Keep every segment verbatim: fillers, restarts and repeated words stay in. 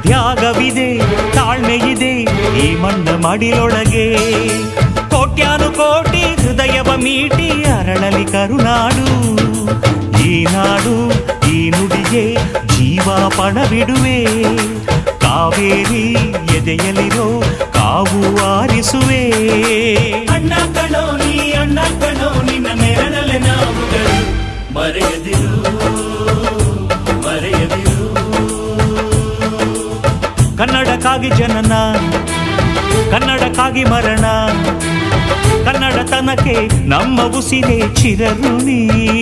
ತ್ಯಾಗವಿದೆ ತಾಳ್ಮೆಯಿದೆ ಈ ಮಣ್ಣ ಮಡಿಲೊಳಗೆ ಕೋಟ್ಯಾನು ಕೋಟಿ ಹೃದಯವ ಮೀಟಿ ಅರಳಲಿ ಕರುನಾಡು ಈ ನಾಡು ಈ ನುಡಿಗೆ ಜೀವ ಪಣವಿಡುವೆ ಕಾವೇರಿ ಎದೆಯಲಿರೋ ಕಾವು ಆರಿಸುವೆ ಅಣ್ಣ ಕಣೋ ನೀ ಅಣ್ಣ ಕಣೋ ನಿನ್ನ ನೆರಳಲೆ ನಾವುಗಳು ಮರೆಯದಿರು ಮರೆಯದಿರು ಕನ್ನಡಕ್ಕಾಗಿ ಜನನ ಕನ್ನಡಕ್ಕಾಗಿ ಮರಣ ಕನ್ನಡತನಕ್ಕೆ ನಮ್ಮ ಉಸಿರೇ ಚಿರಋಣಿ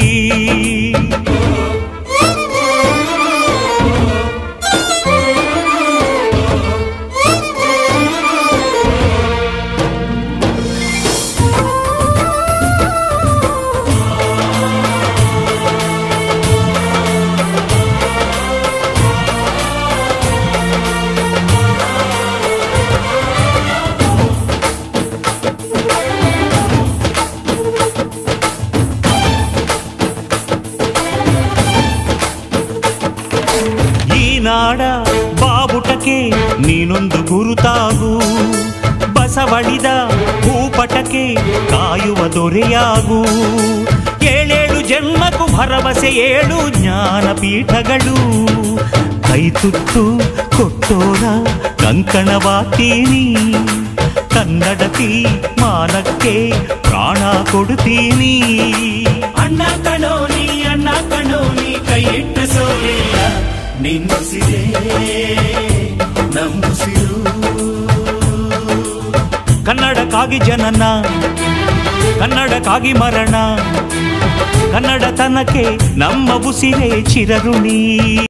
ನಾಡ ಬಾವುಟಕ್ಕೆ ನೀನೊಂದು ಗುರುತಾಗು ಬಸವಳಿದ ಭೂಪಟಕ್ಕೆ ಕಾಯುವ ದೊರೆಯಾಗು ಏಳೇಳು ಜನ್ಮಕ್ಕೂ ಭರವಸೆ ಏಳು ಜ್ಞಾನಪೀಠಗಳು ಕೈತುತ್ತು ಕೊಟ್ಟೋರ ಕಂಕಣವಾಗ್ತೀನಿ ಕನ್ನಡತಿ ಮಾನಕ್ಕೆ ಪ್ರಾಣ ಕೊಡುತ್ತೀನಿ ಅಣ್ಣ ಕಣೋ ನೀ ಅಣ್ಣ ಕಣೋ ನೀ ಕೈ ಇಟ್ಟ ಸೋಲಿಲ್ಲ ನಿನ್ನುಸಿರೇ ನಮ್ಮುಸಿರು ಕನ್ನಡಕ್ಕಾಗಿ ಜನನ ಕನ್ನಡಕ್ಕಾಗಿ ಮರಣ ಕನ್ನಡತನಕ್ಕೆ ನಮ್ಮ ಉಸಿರೇ ಚಿರಋಣಿ